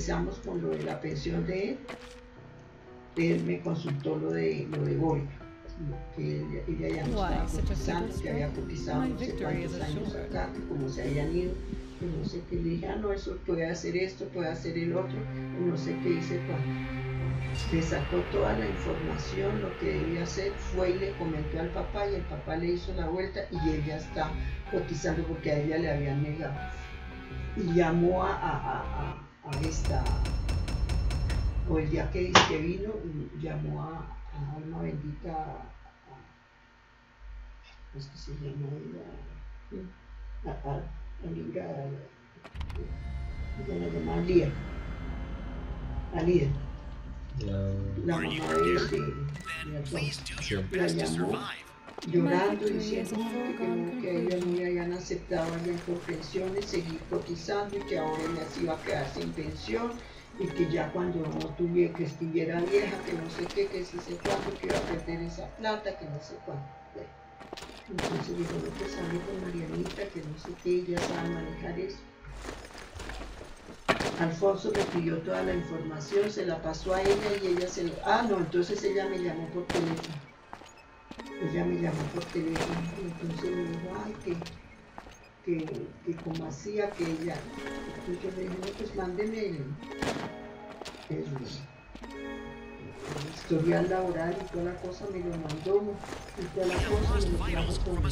Empezamos con lo de la pensión de él me consultó lo de Olga, que ella ya no estaba cotizando, que había cotizado no sé cuántos años acá, que como se habían ido, que no sé qué, le dije, ah, no, eso puede hacer esto, puede hacer el otro, y no sé qué hice cuando. Le sacó toda la información, lo que debía hacer, fue y le comentó al papá y el papá le hizo la vuelta y ella está cotizando porque a ella le habían negado. Y llamó a esta, o el día que dice que vino, llamó a Alma Bendita, ¿cómo es que se llama ella? A Libra, ella la llamaba Lía, a Lía. La mamá de Alfonso la llamó llorando diciendo que a ella no le habían aceptado allá por pensiones, seguir cotizando y que ahora ella se iba a quedar sin pensión y que ya cuando no tuviera, que estuviera vieja, que no sé qué, que sí sé cuánto, que iba a perder esa plata, que no sé cuánto. Entonces dijo, no, pues hable con Marianita, que no sé qué, ella sabe manejar eso. Alfonso le pidió toda la información, se la pasó a ella y ella se lo... Ah, no, entonces ella me llamó por teléfono. Ella me llamó por teléfono y entonces me dijo, ay, que como hacía que ella... Entonces yo le dije, no, pues mándeme el historial laboral y toda la cosa, me lo mandó y toda la cosa, me lo trajo con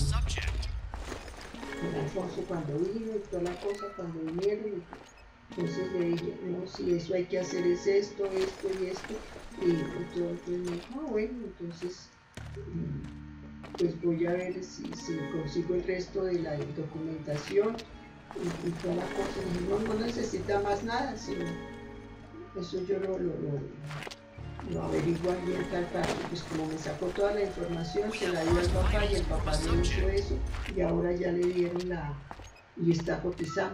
Alfonso cuando vino y toda la cosa cuando vinieron. Entonces le dije, no, si eso hay que hacer es esto, esto y esto. Y entonces me dijo, ah, bueno, entonces pues voy a ver si consigo el resto de la documentación y toda la cosa. Y dije, no necesita más nada, sino eso yo lo averiguo allí en tal parte. Pues como me sacó toda la información, se la dio al papá y el papá le hizo eso y ahora ya le dieron y está cotizando.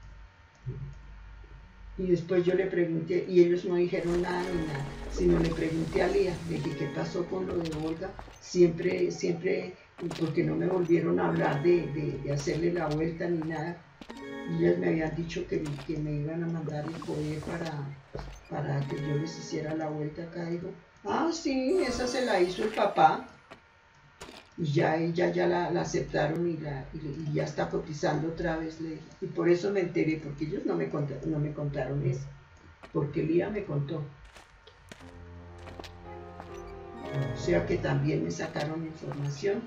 Y después yo le pregunté, y ellos no dijeron nada ni nada, sino le pregunté a Lía, le dije, ¿qué pasó con lo de Olga? Siempre, porque no me volvieron a hablar de hacerle la vuelta ni nada. Y ellas me habían dicho que me iban a mandar el poder para que yo les hiciera la vuelta acá. Digo, ah, sí, esa se la hizo el papá. Y ya ella ya la aceptaron y ya está cotizando otra vez. Y por eso me enteré, porque ellos no me contaron eso, porque Lía me contó. O sea que también me sacaron información.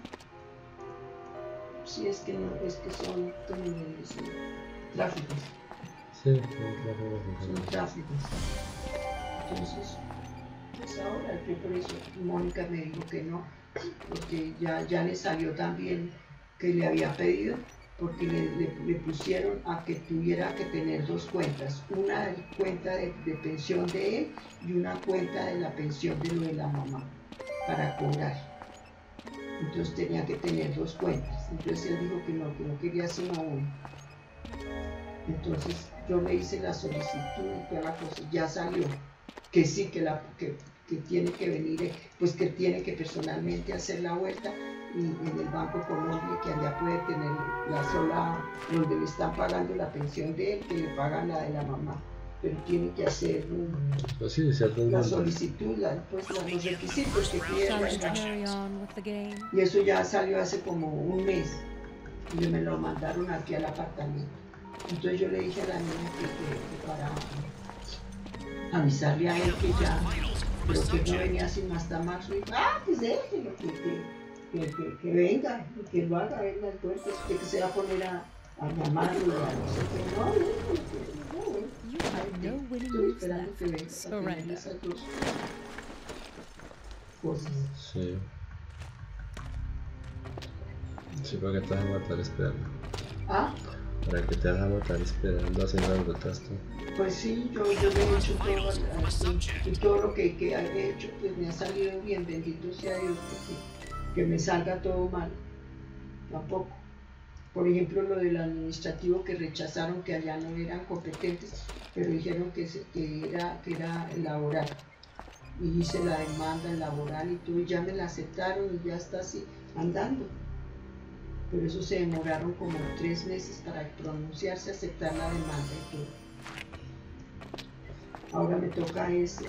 Sí, es que no, es que son tráficos. Sí, son tráficos. Entonces, pues ahora, yo por eso Mónica me dijo que no, porque ya le salió también que le había pedido, porque le pusieron a que tuviera que tener dos cuentas, una cuenta de pensión de él y una cuenta de la pensión de lo de la mamá, para cobrar. Entonces tenía que tener dos cuentas, entonces él dijo que no quería sino una. Entonces yo le hice la solicitud y toda la cosa, ya salió, que sí, que tiene que venir, pues que tiene que personalmente hacer la vuelta y en el Banco Colombia, que allá puede tener la sola, donde le están pagando la pensión de él, que le pagan la de la mamá, pero tiene que hacer pues sí, la solicitud, los requisitos que pide. Y eso ya salió hace como un mes y me lo mandaron aquí al apartamento. Entonces yo le dije a la niña que para avisarle a él que ya, pero que no venía sin más tamarlo. Y ah, pues déjelo, que venga, que lo haga, venga al puerto, que se va a poner a llamarlo y a no sé qué. No, estoy esperando que venga a tener esas dos cosas. Sí. Sí, ¿para qué te vas a matar esperando? ¿Ah? ¿Para qué te vas a matar esperando haciendo las gotas tú? Pues sí, yo le he hecho todo, y todo lo que he hecho, pues me ha salido bien, bendito sea Dios, que me salga todo mal, tampoco. Por ejemplo, lo del administrativo que rechazaron, que allá no eran competentes, pero dijeron que era laboral. Y hice la demanda laboral y todo, y ya me la aceptaron y ya está así, andando. Pero eso se demoraron como 3 meses para pronunciarse, aceptar la demanda y todo. Ahora me toca es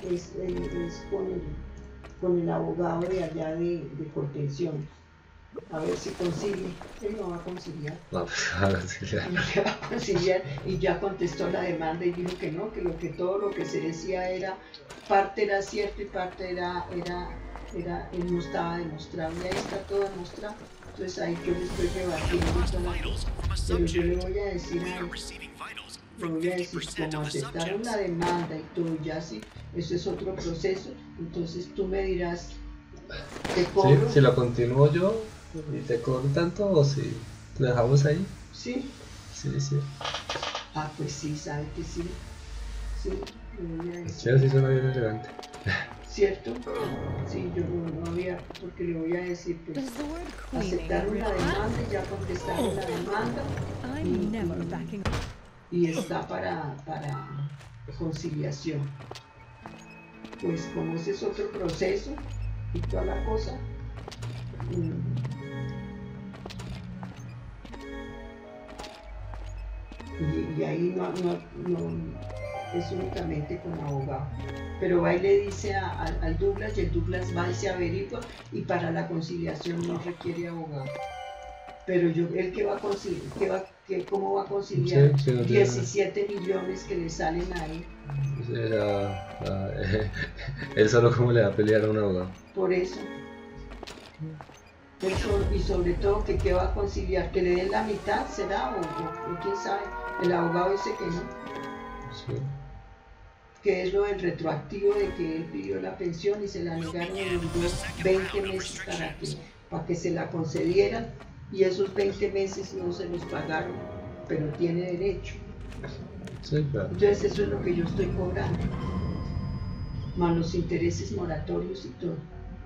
con el abogado de allá de contención. A ver si consigue. Él no va a conciliar. No, pues va a conciliar. No le va a conciliar. Y ya contestó la demanda y dijo que no, que todo lo que se decía era, parte era cierto y parte era él no estaba demostrado. Y ahí está todo demostrado. Entonces ahí yo le estoy rebatiendo. Pero yo le voy a decir a él, como aceptaron la demanda y todo, ya sí, eso es otro proceso. Entonces tú me dirás, ¿te cobro? Sí, si lo continúo yo y te cobro tanto o si lo dejamos ahí. Sí. Sí. Ah, pues sí, sabe que sí. Sí, le voy a decir. Sí, así suena bien elegante. ¿Cierto? Sí, yo no había, porque le voy a decir, pues, aceptaron la demanda, ya contestaron la demanda y está para conciliación. Pues como ese es otro proceso y toda la cosa, y ahí no es únicamente con abogado. Pero va y le dice al Douglas y el Douglas va y se averigua y para la conciliación no requiere abogado. Pero él que va a conciliar, ¿cómo va a conciliar 17 millones que le salen ahí? Él solo cómo le va a pelear a un abogado. Por eso. Y sobre todo que qué va a conciliar, que le den la mitad, será, o quién sabe. El abogado dice que no. Sí. Que es lo del retroactivo de que él pidió la pensión y se la negaron y le dio 20 meses para que se la concedieran y esos 20 meses no se los pagaron, pero tiene derecho. Sí, claro. Entonces eso es lo que yo estoy cobrando, más los intereses moratorios y todo.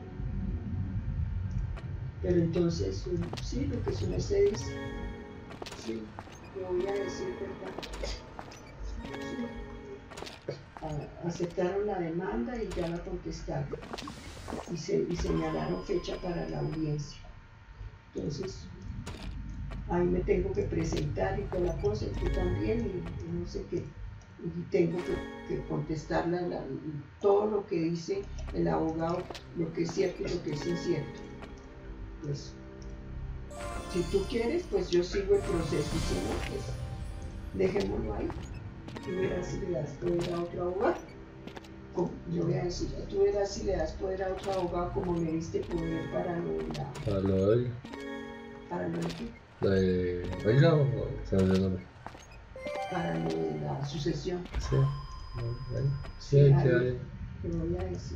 Pero entonces, sí, lo que su merced dice, sí, lo voy a decir, ¿verdad? Sí. Aceptaron la demanda y ya la contestaron y señalaron fecha para la audiencia. Entonces ahí me tengo que presentar y toda la cosa, y tú también, y no sé qué, y tengo que contestar todo lo que dice el abogado, lo que es cierto y lo que es incierto. Pues si tú quieres, pues yo sigo el proceso, y si no, pues dejémoslo ahí. Tú verás si le das poder a otro abogado. Yo voy a decir, tú verás si le das poder a otro abogado como le diste poder para lo de la... Para lo de hoy. ¿Para lo de qué? Lo de Oiga o se me olvidó el nombre. Para lo de la sucesión. Sí. Sí, ahí te voy a decir.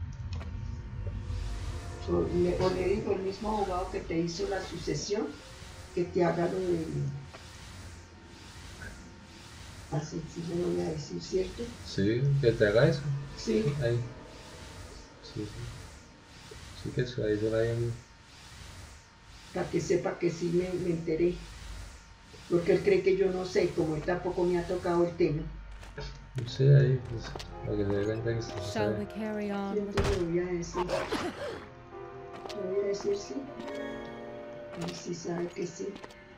O le digo el mismo abogado que te hizo la sucesión, que te haga lo de... Así, sí, yo lo voy a decir, ¿cierto? Sí, que te haga eso. Sí. Ahí. Sí. Sí, que eso ahí se vaya bien. Para que sepa que sí me enteré. Porque él cree que yo no sé, como él tampoco me ha tocado el tema. Sí, ahí, pues, para que se dé cuenta que se sabe. Entonces le voy a decir. Le voy a decir sí. Y sí sabe que sí.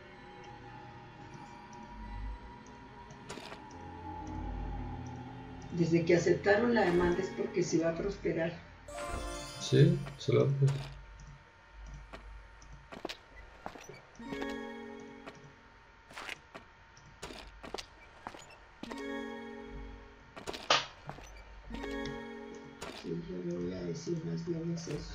Desde que aceptaron la demanda es porque se va a prosperar. Sí, solo pues. Sí, yo le voy a decir más bien es eso.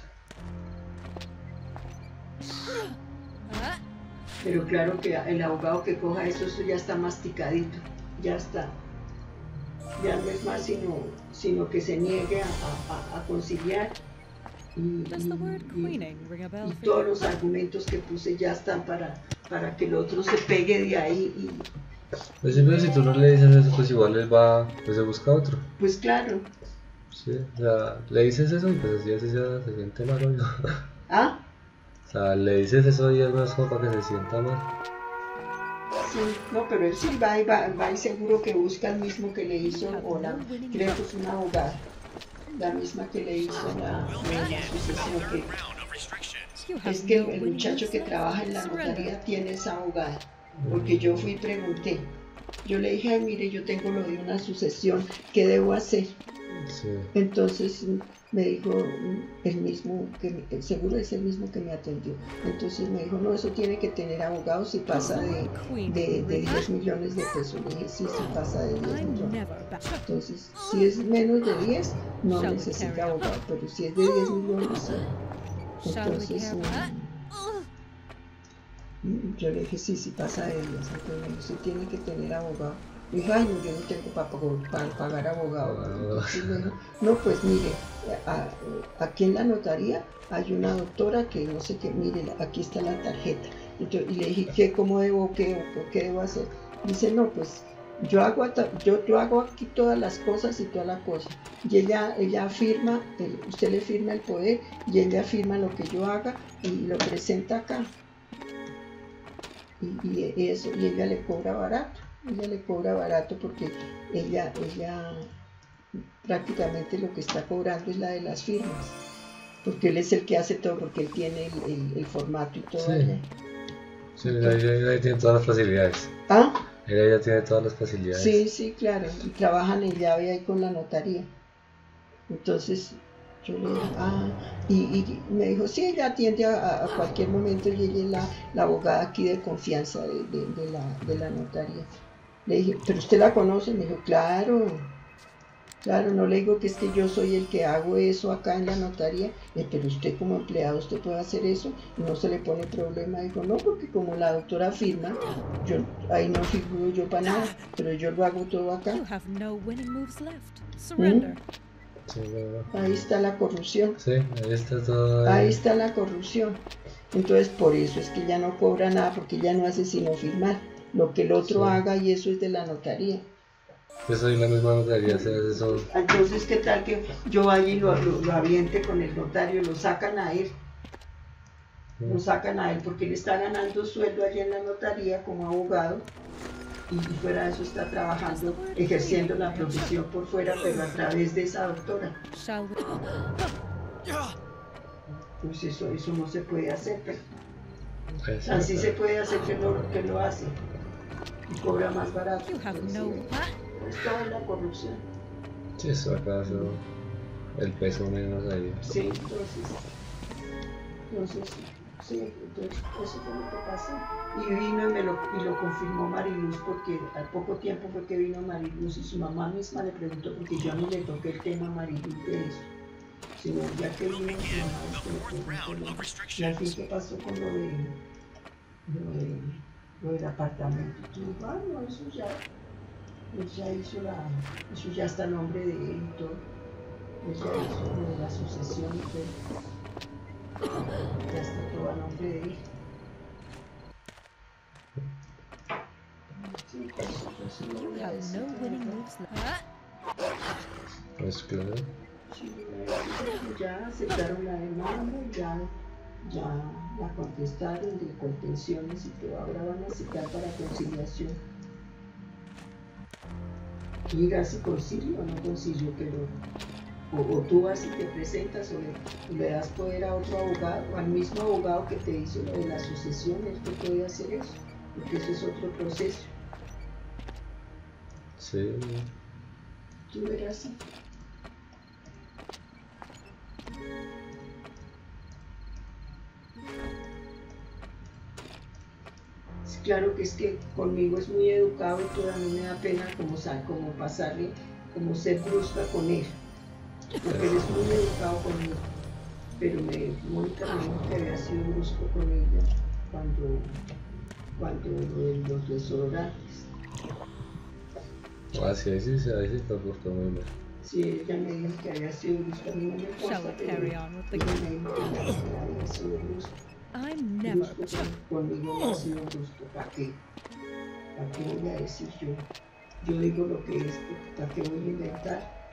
Pero claro que el abogado que coja eso ya está masticadito, ya está. Ya no es más sino que se niegue a conciliar y todos los argumentos que puse ya están para que el otro se pegue de ahí. Pues sí, pero si tú no le dices eso, pues igual él va, pues se busca otro. Pues claro. Sí, o sea, le dices eso y pues así ya se siente mal, ¿no? ¿Ah? O sea, le dices eso y es más como para que se sienta mal. Sí, no, pero él sí va y seguro que busca el mismo que le hizo, creo que es una abogada, la misma que le hizo la sucesión, que es que el muchacho que trabaja en la notaría tiene esa abogada, porque yo fui y pregunté, yo le dije, ay, mire, yo tengo lo de una sucesión, ¿qué debo hacer? Sí. Entonces me dijo el mismo, seguro es el mismo que me atendió. Entonces me dijo, no, eso tiene que tener abogado si pasa de 10 millones de pesos. Le dije, sí, si pasa de 10 millones. Entonces, si es menos de 10, no necesita abogado, pero si es de 10 millones, sí. Entonces, yo le dije, sí, pasa de 10. Entonces me dijo, sí, tiene que tener abogado. Y dije, ay, no, yo no tengo para pagar abogado. Entonces, bueno, no, pues mire, aquí en la notaría hay una doctora que no sé qué, mire, aquí está la tarjeta. Entonces, y le dije, ¿cómo debo, qué debo hacer? Dice, no, pues yo hago aquí todas las cosas y toda la cosa. Y ella firma, usted le firma el poder y ella firma lo que yo haga y lo presenta acá. Y ella le cobra barato. Ella le cobra barato porque ella prácticamente lo que está cobrando es la de las firmas, porque él es el que hace todo, porque él tiene el formato y todo. Sí, allá. Sí, ella tiene todas las facilidades. ¿Ah? Ella tiene todas las facilidades. Sí, claro, y trabajan en llave ahí con la notaría. Entonces yo le dije, y me dijo, sí, ella atiende a cualquier momento y ella es la abogada aquí de confianza de la notaría. Le dije, ¿pero usted la conoce? Me dijo, claro, no le digo que es que yo soy el que hago eso acá en la notaría, pero usted como empleado, usted puede hacer eso y no se le pone problema. Dijo, no, porque como la doctora firma, ahí no figuro yo para nada, pero yo lo hago todo acá. Sí, bueno. Ahí está la corrupción. Sí, ahí está todo. Ahí está la corrupción. Entonces por eso es que ella no cobra nada, porque ella no hace sino firmar lo que el otro haga, y eso es de la notaría. Yo soy la misma notaría, ¿sabes? Eso. Entonces, ¿qué tal que yo vaya y lo aviente con el notario? Lo sacan a él. Lo sacan a él porque él está ganando sueldo allí en la notaría como abogado y fuera de eso está trabajando, ejerciendo la profesión por fuera, pero a través de esa doctora. Pues eso no se puede hacer, pero así se puede hacer que lo hace y cobra más barato. Está en la corrupción. Sí, eso acaso el peso menos ahí. Sí, entonces eso fue lo que pasó. Y vino y lo confirmó Mariluz, porque al poco tiempo fue que vino Mariluz y su mamá misma le preguntó, porque yo no le toqué el tema a Mariluz de eso, sino ya que vino su mamá, y al fin, ¿qué pasó con lo del apartamento? Y tú, no, eso ya hizo eso ya está a nombre de él y todo. Él ya hizo lo de la sucesión y todo. Ya está todo a nombre de él. Sí, pues no voy a decir. Pues claro. Sí, ya aceptaron la demanda, ya la contestaron de contenciones y todo. Ahora van a citar para conciliación. Mira si concilio o no concilio, pero o tú vas y te presentas o le das poder a otro abogado, al mismo abogado que te hizo lo de la sucesión, él te puede hacer eso, porque eso es otro proceso. Sí. Tú verás. Claro que es que conmigo es muy educado y todo, a mí me da pena como pasarle, como ser brusca con él, porque él es muy educado conmigo, pero Mónica me dijo que había sido brusco con ella cuando los desodorantes. Ah, sí, ahí sí te gustó muy mal. Sí, ella me dijo que había sido brusca, a mí no me consta, pero ella me dijo que había sido brusco. Conmigo no ha sido brusco. ¿Para qué voy a decir yo? Yo digo lo que es, ¿para qué voy a inventar?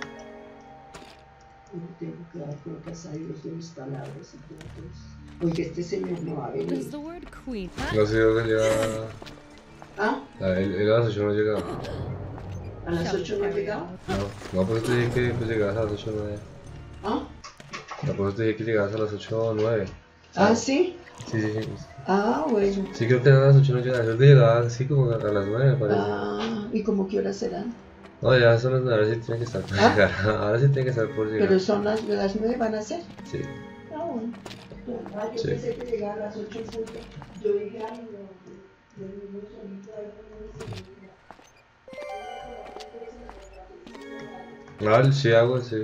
Yo tengo que dar cuentas a Dios de mis palabras y todo. Oye, este señor no va a venir. No sé dónde llega. ¿Ah? Él a las 8 no llegaba. ¿A las 8 no ha llegado? No, por eso te dije que pues llegabas a las 8 o 9. ¿Ah? No, por eso te dije que llegabas a las 8 o 9. Ah, ¿sí? Sí, sí, sí. Ah, bueno. Sí, creo que eran las 8 no llegaba. Creo que llegaba así como a las 9, me parece. Ah, ¿y cómo qué horas serán? No, ya son las 9, ahora sí tiene que estar por Ah, llegar. Ahora sí tiene que estar por llegar. pero son las 9 van a ser. Sí. Ah, bueno. Ah, yo Sí. pensé que llegaba a las 8 en punto. Yo dije, ay, no, el niño solito ahí con el celular. Ah, sí hago, sí.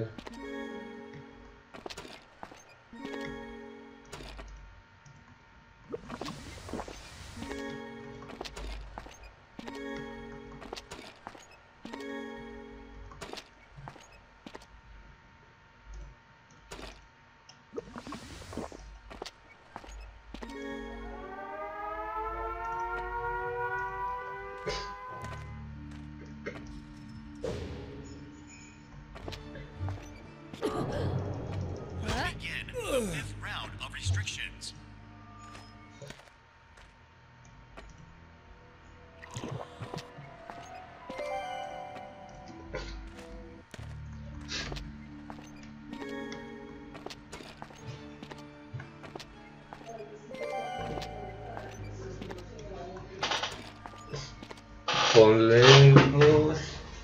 Ponle dos.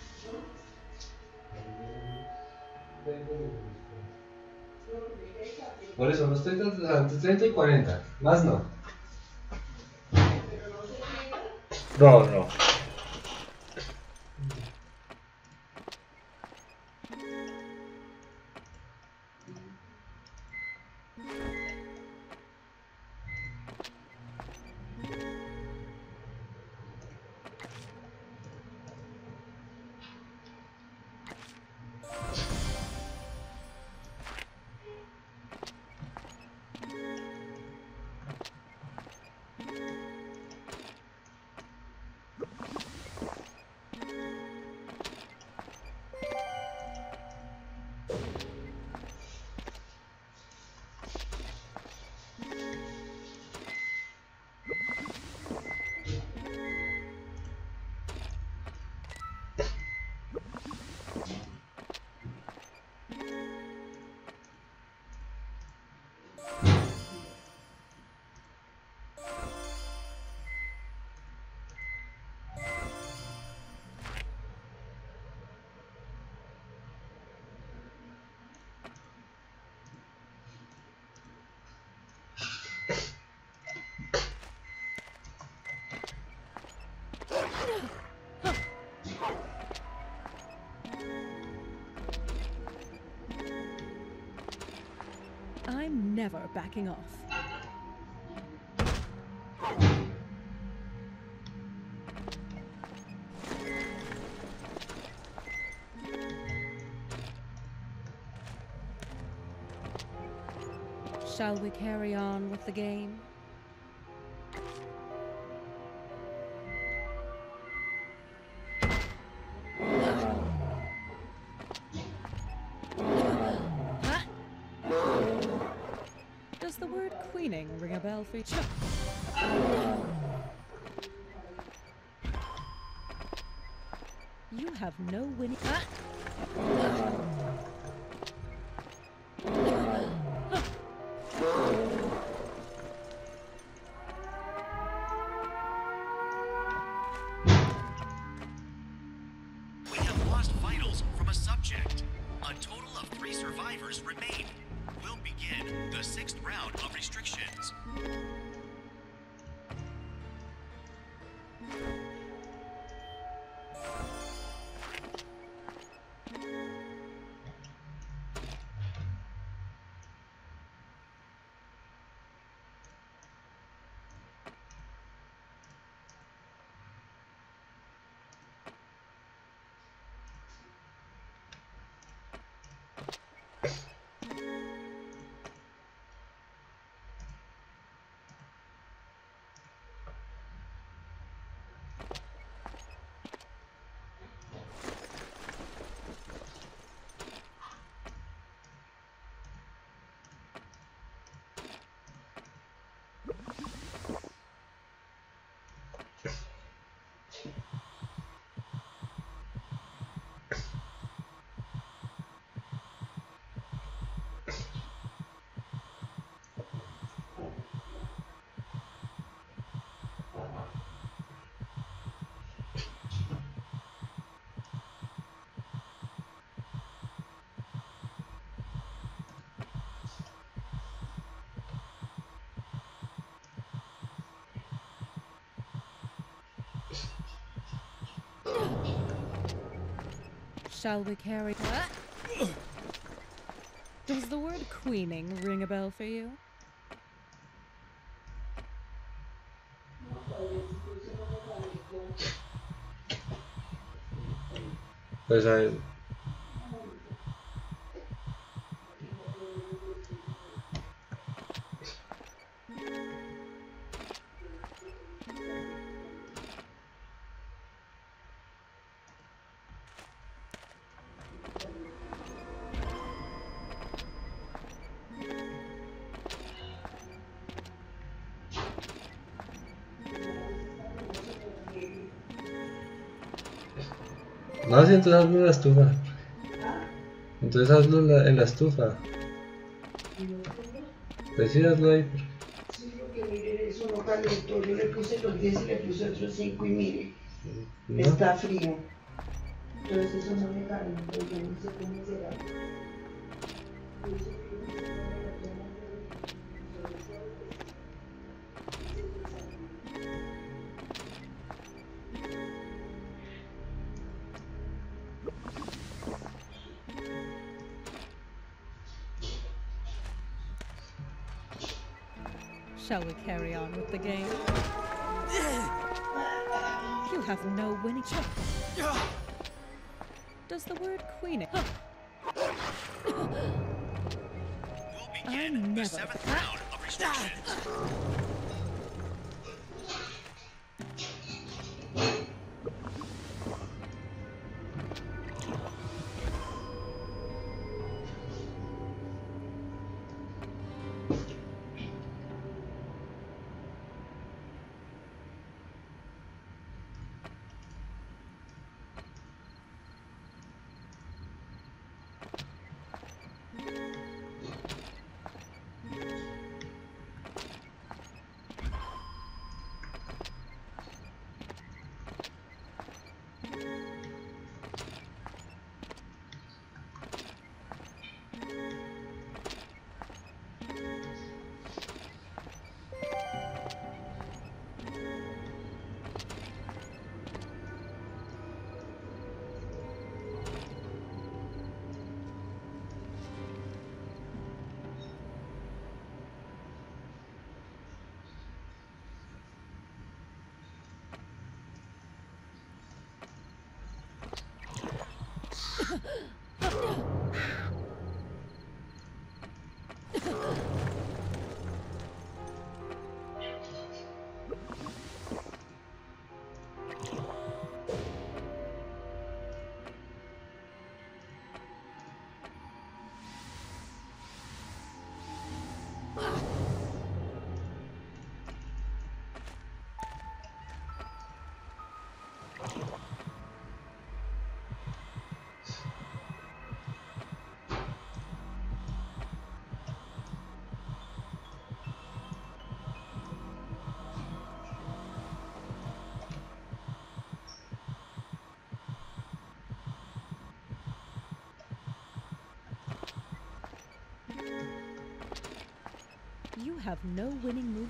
Por eso, los 30, 30 y 40. Más no. No, no. I'm never backing off. Shall we carry on with the game? Does the word queening ring a bell for you? You have no winning. We have lost vitals from a subject. A total of 3 survivors remain. We'll begin the 6th round of restrictions. Shall we carry... Does the word queening ring a bell for you? Pues a ver, no, si entonces hazlo en la estufa. Entonces hazlo en la estufa. Pues sí, hazlo ahí. Sí, porque mire, eso no calentó. Yo le puse los 10 y le puse otros 5 y mire, ¿No? está frío. Entonces eso no me calentó, yo no sé cómo será. Shall we carry on with the game? You have no winning shot. Does the word queening... We'll begin the never- 7th round of restrictions. You have no winning move.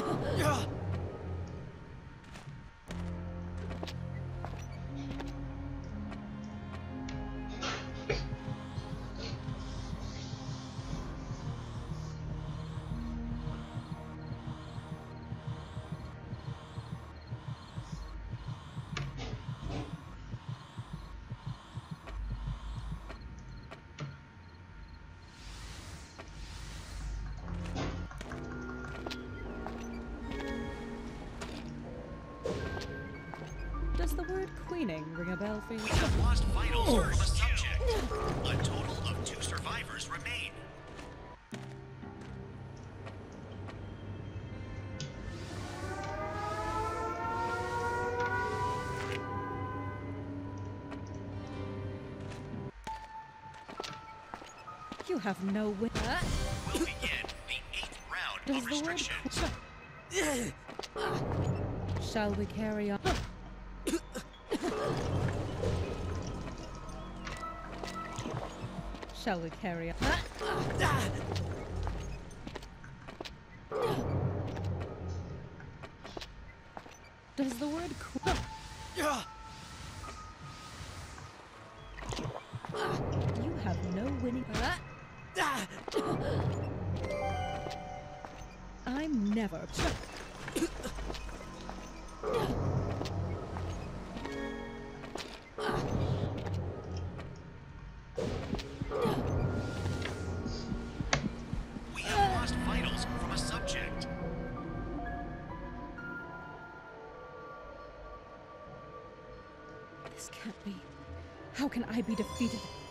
Does the word queening ring a bell for you? We have lost vitals from a subject. A total of 2 survivors remain. You have no win. We'll begin the 8th round Does of the word restrictions. Shall we carry on? Shall we carry on? Does the word winning. I'm never. We have lost vitals from a subject. This can't be. How can I be defeated?